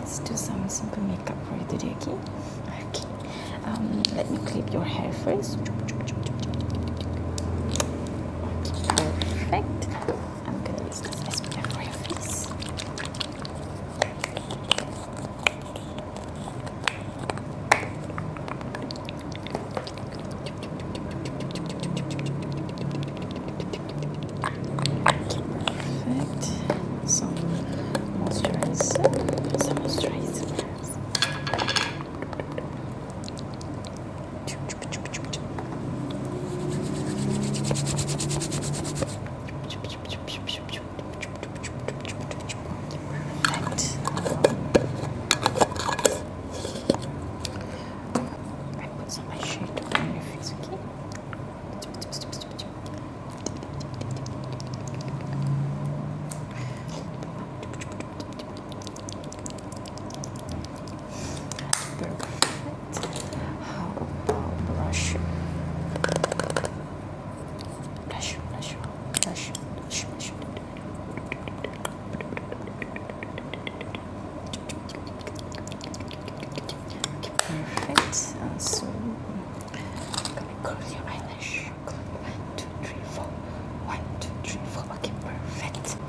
let's do some simple makeup for you today, okay? Okay. Let me clip your hair first. Perfect. I'm gonna use this SPF for your face. Perfect. Some moisturizer. Perfect. So I'm gonna curl your eyelash. 1, 2, 3, 4. 1, 2, 3, 4. Okay, perfect.